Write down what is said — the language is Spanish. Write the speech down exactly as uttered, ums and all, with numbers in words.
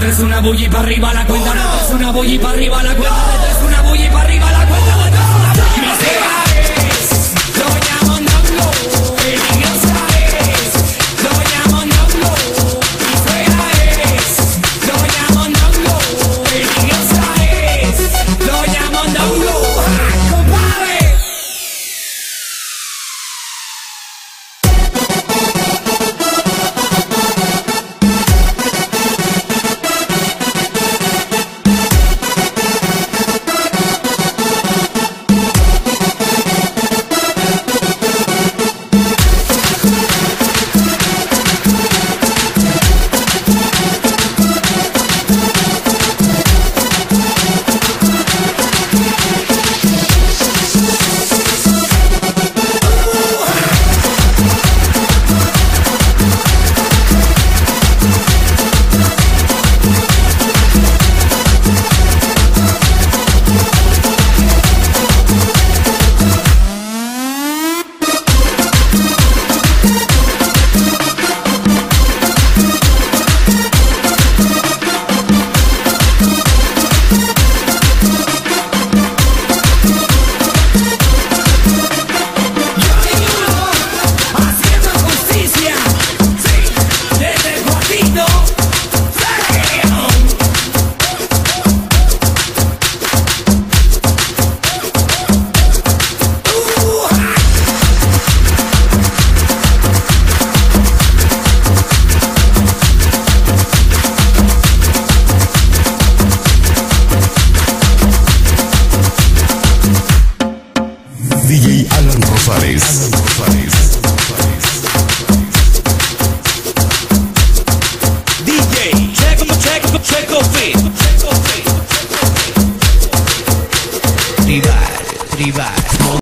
tres, una bully para arriba la cuenta de tres, una bully para arriba la cuenta de tres, una bully para arriba la cuenta de tres, una bully para arriba. Doña Mondongo, peligrosa es. Doña Mondongo, mi suegra es. Doña Mondongo, peligrosa es. Doña Mondongo, ¡ah, compadre! D J Alan Rosales. Alan Rosales. D J, check, check, check, check,